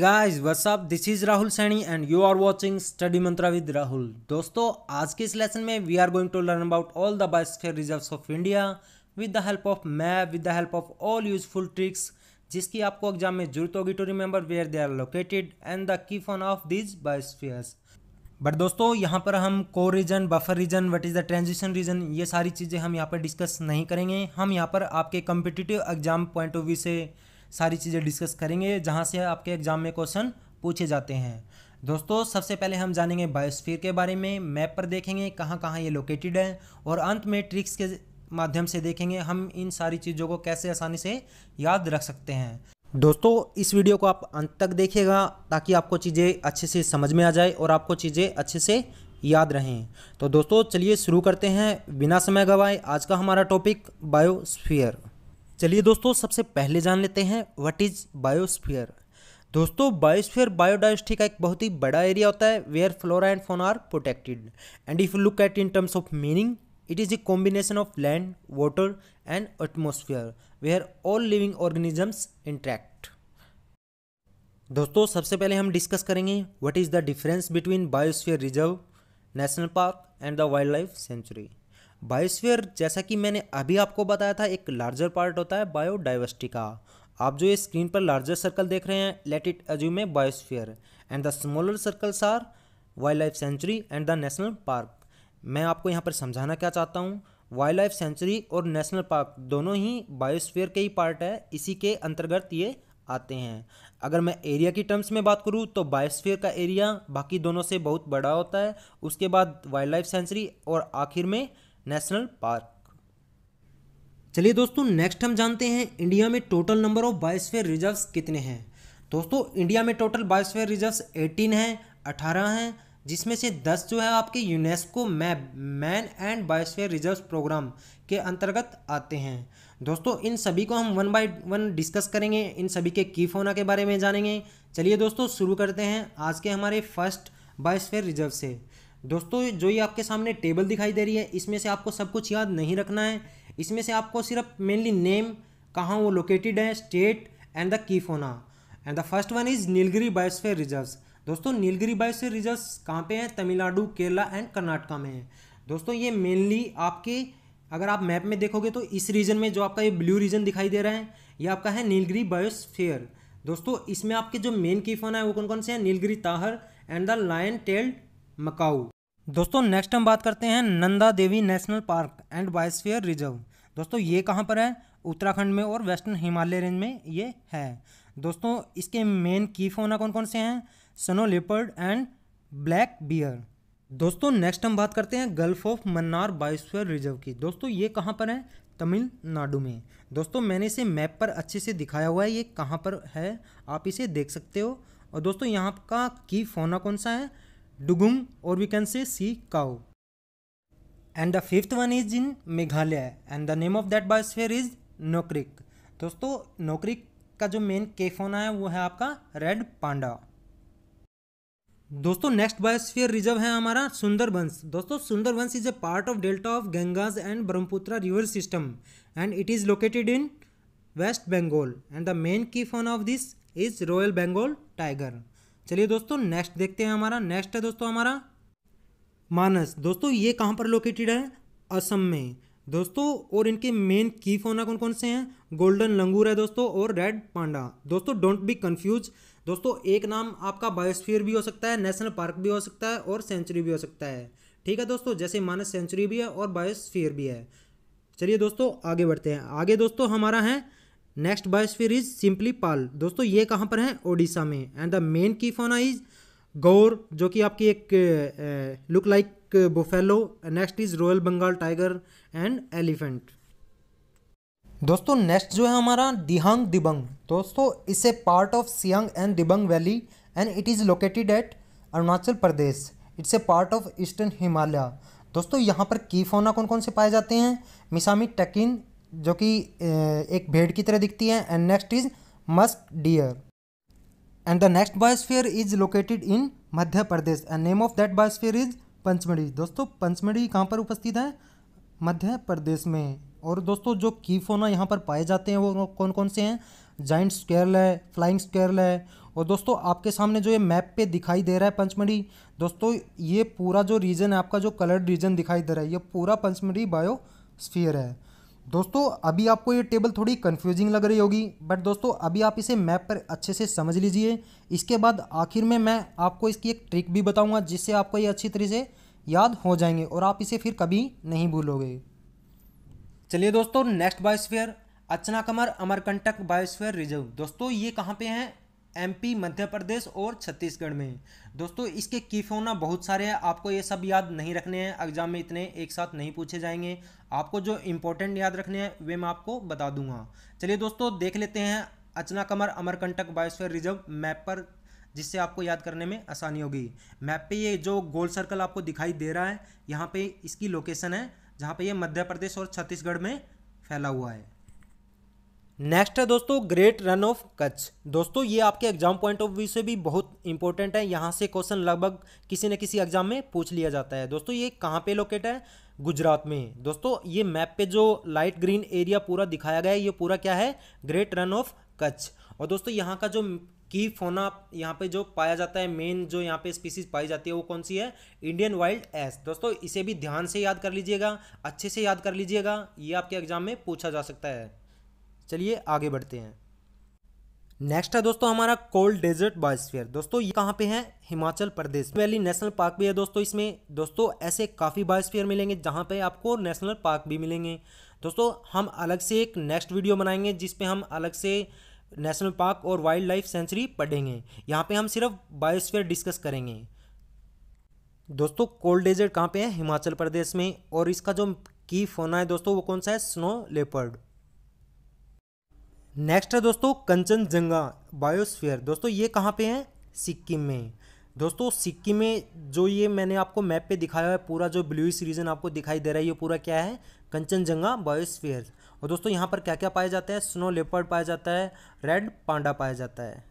guys, what's up? This is Rahul Saini and you are watching Study Mantra with Rahul. दोस्तों आज के इस lesson में we are going to learn about all the Biosphere Reserves of India with the help of map, with the help of all useful tricks जिसकी आपको exam में जरूरत होगी to remember where they are located and the key fauna of these biospheres. But दोस्तों यहाँ पर हम core region, buffer region, what is the transition region, ये सारी चीज़ें हम यहाँ पर डिस्कस नहीं करेंगे. हम यहाँ पर आपके competitive exam point of view से सारी चीज़ें डिस्कस करेंगे जहाँ से आपके एग्जाम में क्वेश्चन पूछे जाते हैं. दोस्तों सबसे पहले हम जानेंगे बायोस्फीयर के बारे में. मैप पर देखेंगे कहाँ कहाँ ये लोकेटेड है और अंत में ट्रिक्स के माध्यम से देखेंगे हम इन सारी चीज़ों को कैसे आसानी से याद रख सकते हैं. दोस्तों इस वीडियो को आप अंत तक देखिएगा ताकि आपको चीज़ें अच्छे से समझ में आ जाए और आपको चीज़ें अच्छे से याद रहें. तो दोस्तों चलिए शुरू करते हैं बिना समय गवाए. आज का हमारा टॉपिक बायोस्फीयर. चलिए दोस्तों सबसे पहले जान लेते हैं व्हाट इज़ बायोस्फीयर. दोस्तों बायोस्फीयर बायोडाइवर्सिटी का एक बहुत ही बड़ा एरिया होता है where flora and fauna are protected and if you look at in terms of meaning it is a combination of land, water and atmosphere where all living organisms interact. दोस्तों सबसे पहले हम डिस्कस करेंगे what is the difference between Biosphere Reserve, National Park and the Wildlife Sanctuary. Biosphere जैसा कि मैंने अभी आपको बताया था एक लार्जर पार्ट होता है बायोडाइवर्सिटी का. आप जो ये स्क्रीन पर लार्जर सर्कल देख रहे हैं let it assume a biosphere and the smaller circles are wild life sanctuary and the national park. मैं आपको यहाँ पर समझाना क्या चाहता हूँ, वाइल्ड लाइफ सेंचुरी और नेशनल पार्क दोनों ही बायोस्फीयर के ही पार्ट है, इसी के अंतर्गत ये आते हैं. अगर मैं एरिया की टर्म्स में बात करूँ तो बायोस्फीयर का एरिया बाकी दोनों से बहुत बड़ा होता है, उसके बाद वाइल्ड लाइफ सेंचुरी और आखिर में नेशनल पार्क. चलिए दोस्तों नेक्स्ट हम जानते हैं इंडिया में total number of biosphere reserves कितने हैं. दोस्तों इंडिया में टोटल बायोस्फीयर रिजर्व्स 18 हैं, 18 हैं, जिसमें से 10 जो है आपके UNESCO man and biosphere reserve programme के अंतर्गत आते हैं. दोस्तों इन सभी को हम वन बाय वन डिस्कस करेंगे, इन सभी के की फौना के बारे में जानेंगे. चलिए दोस्तों शुरू करते हैं आज के हमारे फर्स्ट बायोस्फीयर रिजर्व से. दोस्तों जो ये आपके सामने टेबल दिखाई दे रही है इसमें से आपको सब कुछ याद नहीं रखना है. इसमें से आपको सिर्फ मेनली नेम, कहाँ वो लोकेटेड है, state and the key fauna. And the first one is Nilgiri biosphere reserves. दोस्तों नीलगिरी बायोस्फीयर रिजर्व्स कहाँ पे हैं? तमिलनाडु, केरला एंड कर्नाटका में है. दोस्तों ये मेनली आपके अगर आप मैप में देखोगे तो इस रीजन में जो आपका ये ब्लू रीजन दिखाई दे रहा है ये आपका है नीलगिरी बायोस्फीयर. दोस्तों इसमें आपके जो मेन की फौना है वो कौन कौन से हैं? Nilgiri tahr and the lion tailed macaque. दोस्तों नेक्स्ट हम बात करते हैं Nanda Devi national park and biosphere reserve. दोस्तों ये कहाँ पर है? उत्तराखंड में और वेस्टर्न हिमालय रेंज में ये है. दोस्तों इसके मेन की फौना कौन कौन से हैं? Snow leopard and black bear. दोस्तों नेक्स्ट हम बात करते हैं gulf of Mannar biosphere reserve की. दोस्तों ये कहाँ पर है? तमिलनाडु में. दोस्तों मैंने इसे मैप पर अच्छे से दिखाया हुआ है, ये कहाँ पर है आप इसे देख सकते हो. और दोस्तों यहाँ का की फौना कौन सा है? डुगुंग और we can say sea cow. And the fifth one is in Meghalaya and the name of that biosphere is Nokrek. दोस्तों नोक्रिक का जो मेन के फौना है वो है आपका रेड पांडा. दोस्तों नेक्स्ट बायोस्फीयर रिजर्व है हमारा सुंदरबंस. दोस्तों Sundarbans is a part of delta of Ganges and Brahmaputra river system and it is located in West Bengal and the main key fauna of this is royal Bengal tiger. चलिए दोस्तों नेक्स्ट देखते हैं हमारा. Next है दोस्तों हमारा मानस. दोस्तों ये कहाँ पर लोकेटेड है? असम में. दोस्तों और इनके मेन की फौना कौन कौन से हैं? गोल्डन लंगूर है दोस्तों और रेड पांडा. दोस्तों डोंट बी कंफ्यूज. दोस्तों एक नाम आपका बायोस्फीयर भी हो सकता है, नेशनल पार्क भी हो सकता है और सेंचुरी भी हो सकता है. ठीक है दोस्तों, जैसे मानस सेंचुरी भी है और बायोस्फीयर भी है. चलिए दोस्तों आगे बढ़ते हैं. आगे दोस्तों हमारा है next biosphere is Similipal. दोस्तों ये कहाँ पर है? ओडिशा में. And the main key fauna is gaur जो कि आपकी एक look like buffalo. Next is royal Bengal tiger and elephant. दोस्तों नेक्स्ट जो है हमारा दिहांग दिबंग. दोस्तों इसे part of Siang and Dibang valley and it is located at Arunachal Pradesh. It's a part of eastern Himalaya. दोस्तों यहाँ पर की फौना कौन कौन से पाए जाते हैं? मिसामी टकिन जो कि एक भेड़ की तरह दिखती है and next is musk deer. And the next biosphere is located in Madhya Pradesh and name of that biosphere is Pachmarhi. दोस्तों पंचमढ़ी कहाँ पर उपस्थित है? मध्य प्रदेश में. और दोस्तों जो की फौना यहाँ पर पाए जाते हैं वो कौन कौन से हैं? जाइंट स्क्वेरल है, फ्लाइंग स्क्वेरल है और दोस्तों आपके सामने जो ये मैप पे दिखाई दे रहा है पंचमढ़ी, दोस्तों ये पूरा जो रीजन है आपका, जो कलर्ड रीजन दिखाई दे रहा है, ये पूरा पंचमढ़ी बायोस्फीयर है। दोस्तों अभी आपको ये टेबल थोड़ी कंफ्यूजिंग लग रही होगी, बट दोस्तों अभी आप इसे मैप पर अच्छे से समझ लीजिए। इसके बाद आखिर में मैं आपको इसकी एक ट्रिक भी बताऊंगा, जिससे आपको ये अच्छी तरह से याद हो जाएंगे और आप इसे फिर कभी नहीं भूलोगे। चलिए दोस्तों, next biosphere Achanakmar Amarkantak biosphere reserve. दोस्तों ये कहाँ पे हैं? एमपी, मध्य प्रदेश और छत्तीसगढ़ में। दोस्तों इसके की फौना बहुत सारे हैं, आपको ये सब याद नहीं रखने हैं, एग्जाम में इतने एक साथ नहीं पूछे जाएंगे। आपको जो इंपॉर्टेंट याद रखने हैं वे मैं आपको बता दूंगा। चलिए दोस्तों देख लेते हैं Achanakmar Amarkantak biosphere reserve map पर, जिससे आपको याद करने में आसानी होगी। मैप पे ये जो गोल सर्कल आपको दिखाई दे रहा है, यहाँ पे इसकी लोकेशन है, जहाँ पे ये मध्य प्रदेश और छत्तीसगढ़ में फैला हुआ है। नेक्स्ट है दोस्तों ग्रेट रन ऑफ कच्छ। दोस्तों ये आपके एग्जाम पॉइंट ऑफ व्यू से भी बहुत इंपॉर्टेंट है, यहाँ से क्वेश्चन लगभग किसी न किसी एग्जाम में पूछ लिया जाता है। दोस्तों ये कहाँ पे लोकेट है? गुजरात में। दोस्तों ये मैप पे जो लाइट ग्रीन एरिया पूरा दिखाया गया है, ये पूरा क्या है? Great Rann of Kutch. और दोस्तों यहाँ का जो की फौना यहाँ पे जो पाया जाता है, मेन जो यहाँ पे स्पीसीज पाई जाती है वो कौन सी है? Indian wild ass. दोस्तों इसे भी ध्यान से याद कर लीजिएगा, अच्छे से याद कर लीजिएगा, ये आपके एग्जाम में पूछा जा सकता है। चलिए आगे बढ़ते हैं। नेक्स्ट है दोस्तों हमारा कोल्ड डेजर्ट बायोस्फीयर। दोस्तों ये कहाँ पे है? Himachal Pradesh. Valley national park भी है दोस्तों इसमें। दोस्तों ऐसे काफ़ी बायोस्फीयर मिलेंगे जहाँ पे आपको नेशनल पार्क भी मिलेंगे। दोस्तों हम अलग से एक नेक्स्ट वीडियो बनाएंगे जिसपे हम अलग से नेशनल पार्क और वाइल्ड लाइफ सेंचुरी पढ़ेंगे। यहाँ पे हम सिर्फ बायोस्फीयर डिस्कस करेंगे। दोस्तों कोल्ड डेजर्ट कहाँ पे है? हिमाचल प्रदेश में। और इसका जो की फौना है दोस्तों वो कौन सा है? Snow leopard. नेक्स्ट है दोस्तों कंचनजंगा बायोस्फीयर। दोस्तों ये कहाँ पे है? सिक्किम में। दोस्तों सिक्किम में जो ये मैंने आपको मैप पे दिखाया है, पूरा जो ब्लूइश रीजन आपको दिखाई दे रहा है, ये पूरा क्या है? कंचनजंगा बायोस्फीयर। और दोस्तों यहाँ पर क्या क्या पाया जाता है? स्नो लेपर्ड पाया जाता है, रेड पांडा पाया जाता है।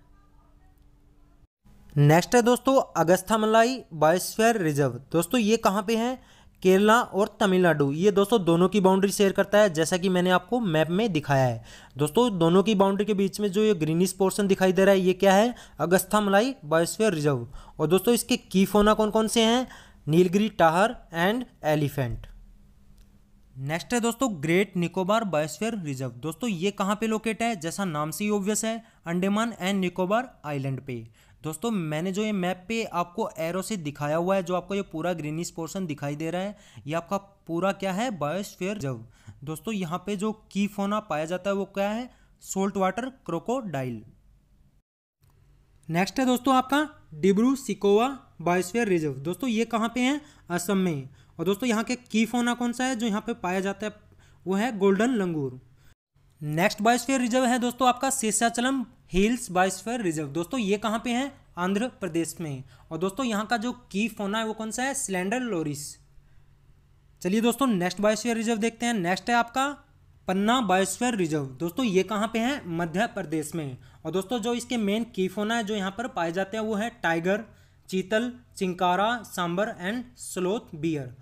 नेक्स्ट है दोस्तों अगस्थामलाई बायोस्फीयर रिजर्व। दोस्तों ये कहाँ पे है? केरला और तमिलनाडु। ये दोस्तों दोनों की बाउंड्री शेयर करता है, जैसा कि मैंने आपको मैप में दिखाया है। दोस्तों दोनों की बाउंड्री के बीच में जो ये ग्रीनिश पोर्शन दिखाई दे रहा है, ये क्या है? Agasthyamalai biosphere reserve. और दोस्तों इसके की फौना कौन कौन से हैं? Nilgiri tahr and elephant. Next है दोस्तों ग्रेट निकोबार बायोस्फीयर रिजर्व। दोस्तों ये कहाँ पे लोकेट है? जैसा नाम से ही ऑब्वियस है, अंडमान एंड निकोबार आइलैंड पे। दोस्तों मैंने जो ये मैप पे आपको एरो से दिखाया हुआ है, जो आपको ये पूरा ग्रीनिश पोर्शन दिखाई दे रहा है, ये आपका पूरा क्या है? Biosphere reserve. दोस्तों यहाँ पे जो की फौना पाया जाता है वो क्या है? Salt water crocodile. नेक्स्ट है दोस्तों आपका डिब्रू सिकोवा बायोस्फीयर रिजर्व। दोस्तों ये कहाँ पे है? असम में। और दोस्तों यहाँ के की फौना कौन सा है जो यहाँ पे पाया जाता है? वो है golden langur. Next biosphere reserve है दोस्तों आपका शेषाचलम हिल्स बायोस्फीयर रिजर्व। दोस्तों ये कहाँ पे है? आंध्र प्रदेश में। और दोस्तों यहाँ का जो की फौना है वो कौन सा है? Slender loris. चलिए दोस्तों नेक्स्ट बायोस्फीयर रिजर्व देखते हैं। नेक्स्ट है आपका पन्ना बायोस्फीयर रिजर्व। दोस्तों ये कहाँ पे है? मध्य प्रदेश में। और दोस्तों जो इसके मेन की फौना है जो यहाँ पर पाए जाते हैं वो है tiger, chital, chinkara, sambar and sloth bear.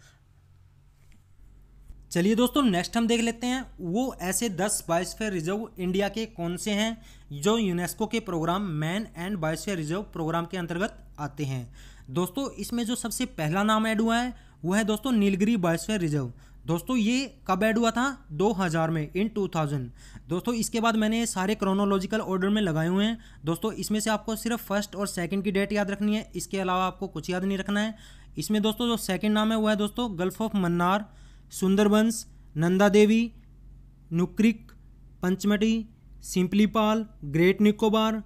चलिए दोस्तों नेक्स्ट हम देख लेते हैं वो ऐसे 10 बायोस्फीयर रिजर्व इंडिया के कौन से हैं जो यूनेस्को के programme man and biosphere reserve programme के अंतर्गत आते हैं। दोस्तों इसमें जो सबसे पहला नाम ऐड हुआ है वो है दोस्तों नीलगिरी बायोस्फीयर रिजर्व। दोस्तों ये कब ऐड हुआ था? 2000 में, इन 2000। दोस्तों इसके बाद मैंने सारे क्रोनोलॉजिकल ऑर्डर में लगाए हुए हैं। दोस्तों इसमें से आपको सिर्फ फर्स्ट और सेकंड की डेट याद रखनी है, इसके अलावा आपको कुछ याद नहीं रखना है। इसमें दोस्तों जो सेकंड नाम है वो है दोस्तों Gulf of Mannar, Sundarbans, Nanda Devi, Nokrek, Pachmarhi, Simlipal, Great Nicobar,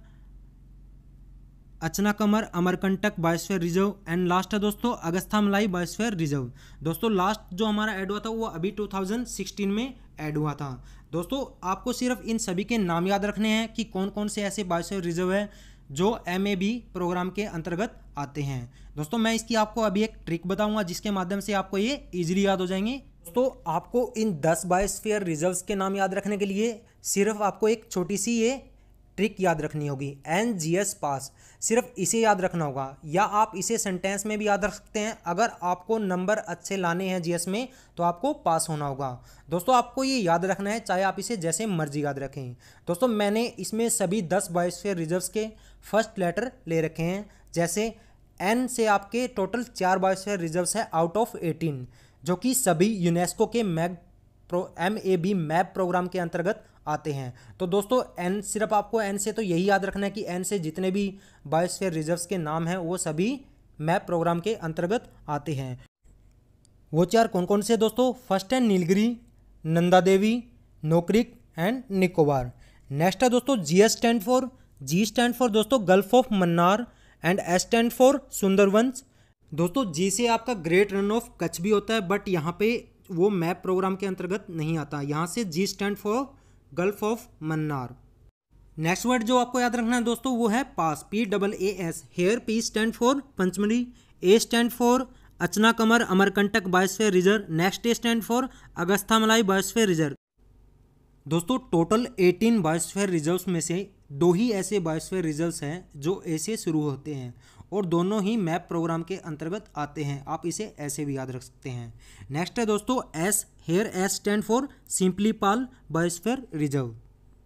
Achanakmar Amarkantak biosphere reserve and last है दोस्तों अगस्थामलाई बायोस्फीयर रिजर्व। दोस्तों लास्ट जो हमारा ऐड हुआ था वो अभी 2016 में ऐड हुआ था। दोस्तों आपको सिर्फ इन सभी के नाम याद रखने हैं कि कौन कौन से ऐसे बायोस्फीयर रिजर्व है जो MAB प्रोग्राम के अंतर्गत आते हैं। दोस्तों मैं इसकी आपको अभी एक ट्रिक बताऊंगा जिसके माध्यम से आपको ये इजीली याद हो जाएंगे। दोस्तों आपको इन 10 बायोस्फीयर रिजर्व्स के नाम याद रखने के लिए सिर्फ आपको एक छोटी सी ये ट्रिक याद रखनी होगी, NGS पास, सिर्फ इसे याद रखना होगा, या आप इसे सेंटेंस में भी याद रख सकते हैं। अगर आपको नंबर अच्छे लाने हैं जीएस में तो आपको पास होना होगा। दोस्तों आपको ये याद रखना है, चाहे आप इसे जैसे मर्जी याद रखें। दोस्तों मैंने इसमें सभी 10 बायोस्फीयर रिजर्व्स के फर्स्ट लेटर ले रखे हैं। जैसे एन से आपके टोटल 4 बायोस्फीयर रिजर्व्स है आउट ऑफ 18, जो कि सभी यूनेस्को के MAB मैप प्रोग्राम के अंतर्गत आते हैं। तो दोस्तों एन, सिर्फ आपको एन से तो यही याद रखना है कि एन से जितने भी बायोस्फीयर रिजर्व्स के नाम हैं वो सभी मैप प्रोग्राम के अंतर्गत आते हैं। वो 4 कौन कौन से दोस्तों? फर्स्ट है नीलगिरी, नंदा देवी, नोक्रिक एंड निकोबार। नेक्स्ट है दोस्तों जी स्टैंड फॉर दोस्तों Gulf of Mannar and S stand for Sundarbans. दोस्तों जी से आपका ग्रेट रन ऑफ कच्छ भी होता है, बट यहाँ पे वो मैप प्रोग्राम के अंतर्गत नहीं आता। यहाँ से G stand for Gulf of Mannar. Next word जो आपको याद रखना है दोस्तों वो है pass, PAAS। Here P stand for Pachmarhi, A stand for Achanakmar Amarkantak biosphere reserve, next A stand for Agasthyamalai biosphere reserve. दोस्तों टोटल 18 बायोस्फीयर रिजर्व्स में से 2 ही ऐसे बायोस्फीयर रिजर्व्स हैं जो ए से शुरू होते हैं और दोनों ही मैप प्रोग्राम के अंतर्गत आते हैं। आप इसे ऐसे भी याद रख सकते हैं। नेक्स्ट है दोस्तों S, here S stand for Simlipal biosphere reserve.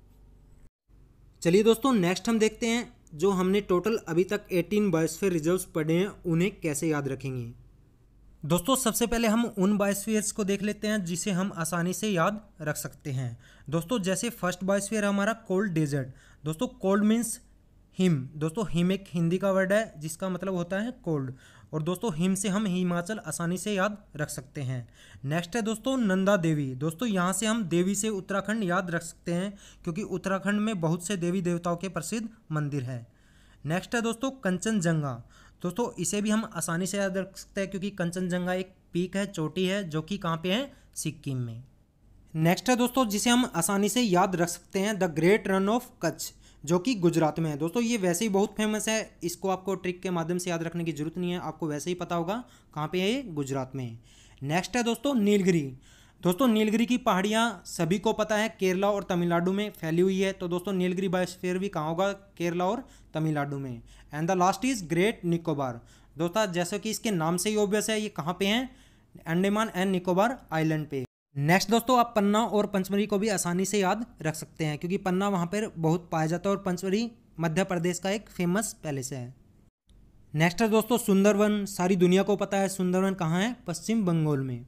चलिए दोस्तों नेक्स्ट हम देखते हैं जो हमने टोटल अभी तक 18 बायोस्फीयर रिजर्व्स पढ़े हैं उन्हें कैसे याद रखेंगे। दोस्तों सबसे पहले हम उन बायोस्फीयर्स को देख लेते हैं जिसे हम आसानी से याद रख सकते हैं। दोस्तों जैसे फर्स्ट बायोस्फीयर है हमारा कोल्ड डेजर्ट। दोस्तों कोल्ड मीन्स हिम। दोस्तों हिम एक हिंदी का वर्ड है जिसका मतलब होता है कोल्ड, और दोस्तों हिम से हम हिमाचल आसानी से याद रख सकते हैं। नेक्स्ट है दोस्तों नंदा देवी। दोस्तों यहाँ से हम देवी से उत्तराखंड याद रख सकते हैं क्योंकि उत्तराखंड में बहुत से देवी देवताओं के प्रसिद्ध मंदिर है। नेक्स्ट है दोस्तों कंचनजंगा। दोस्तों इसे भी हम आसानी से याद रख सकते हैं क्योंकि कंचनजंगा एक पीक है, चोटी है, जो कि कहाँ पे है? सिक्किम में। नेक्स्ट है दोस्तों जिसे हम आसानी से याद रख सकते हैं the Great Rann of Kutch, जो कि गुजरात में है। दोस्तों ये वैसे ही बहुत फेमस है, इसको आपको ट्रिक के माध्यम से याद रखने की जरूरत नहीं है, आपको वैसे ही पता होगा कहाँ पे है ये? गुजरात में। नेक्स्ट है दोस्तों नीलगिरी। दोस्तों नीलगिरी की पहाड़ियाँ सभी को पता है केरला और तमिलनाडु में फैली हुई है, तो दोस्तों नीलगिरी बायोस्फीयर भी कहाँ होगा? केरला और तमिलनाडु में। And the last is Great Nicobar. दोस्तों जैसे कि इसके नाम से ही ऑब्वियस है, ये कहाँ पे हैं? अंडमान एंड निकोबार आइलैंड पे। नेक्स्ट दोस्तों आप पन्ना और पंचमढ़ी को भी आसानी से याद रख सकते हैं क्योंकि पन्ना वहाँ पर बहुत पाया जाता है और पंचमढ़ी मध्य प्रदेश का एक फेमस पैलेस है। नेक्स्ट है दोस्तों सुंदरवन। सारी दुनिया को पता है सुंदरवन कहाँ है? पश्चिम बंगाल में।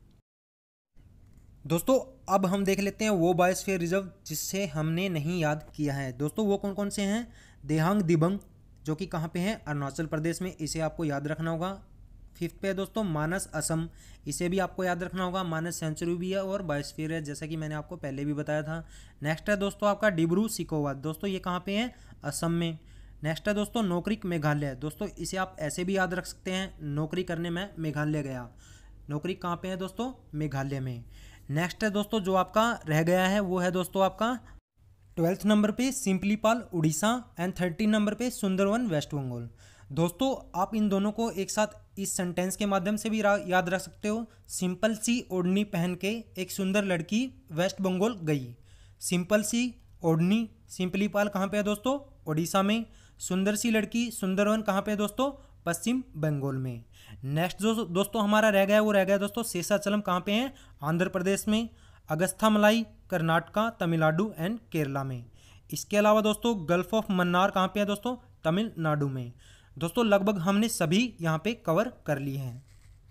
दोस्तों अब हम देख लेते हैं वो बायोस्फीयर रिजर्व जिससे हमने नहीं याद किया है। दोस्तों वो कौन कौन से हैं? देहांग दिबंग, जो कि कहाँ पे है? अरुणाचल प्रदेश में, इसे आपको याद रखना होगा। फिफ्थ पे है दोस्तों मानस असम, इसे भी आपको याद रखना होगा। मानस सेंचुरी भी है और बायोस्फीयर है, जैसा कि मैंने आपको पहले भी बताया था। नेक्स्ट है दोस्तों आपका डिब्रू सिकोवा। दोस्तों ये कहाँ पे है? असम में। नेक्स्ट है दोस्तों नोकरिक मेघालय। दोस्तों इसे आप ऐसे भी याद रख सकते हैं, नौकरी करने में मेघालय गया। नौकरी कहाँ पे है दोस्तों? मेघालय में। नेक्स्ट है दोस्तों जो आपका रह गया है वो है दोस्तों आपका 12th नंबर पे सिंपलीपाल उड़ीसा एंड 13 नंबर पे सुंदरवन वेस्ट बंगाल। दोस्तों आप इन दोनों को एक साथ इस सेंटेंस के माध्यम से भी याद रख सकते हो। सिंपल सी ओढ़नी पहन के एक सुंदर लड़की वेस्ट बंगाल गई। सिंपल सी ओढ़नी, सिंपलीपाल कहाँ पे है दोस्तों? उड़ीसा में। सुंदर सी लड़की, सुंदरवन कहाँ पे है दोस्तों? पश्चिम बंगाल में। नेक्स्ट जो दोस्तों हमारा रह गया वो रह गया दोस्तों शेषाचलम, कहाँ पे है? आंध्र प्रदेश में। अगस्थामलाई कर्नाटका, तमिलनाडु एंड केरला में। इसके अलावा दोस्तों गल्फ ऑफ मन्नार कहाँ पे है दोस्तों? तमिलनाडु में। दोस्तों लगभग हमने सभी यहाँ पे कवर कर लिए हैं।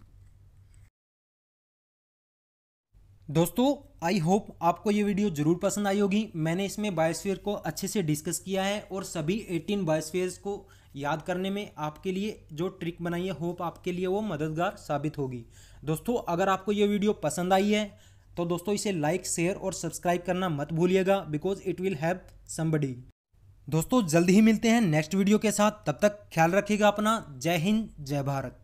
दोस्तों आई होप आपको ये वीडियो ज़रूर पसंद आई होगी। मैंने इसमें बायोस्फीयर को अच्छे से डिस्कस किया है और सभी 18 बायोस्फीयर्स को याद करने में आपके लिए जो ट्रिक बनाई है, होप आपके लिए वो मददगार साबित होगी। दोस्तों अगर आपको ये वीडियो पसंद आई है तो दोस्तों इसे लाइक, शेयर और सब्सक्राइब करना मत भूलिएगा, because it will help somebody. दोस्तों जल्द ही मिलते हैं नेक्स्ट वीडियो के साथ, तब तक ख्याल रखिएगा अपना। जय हिंद, जय भारत।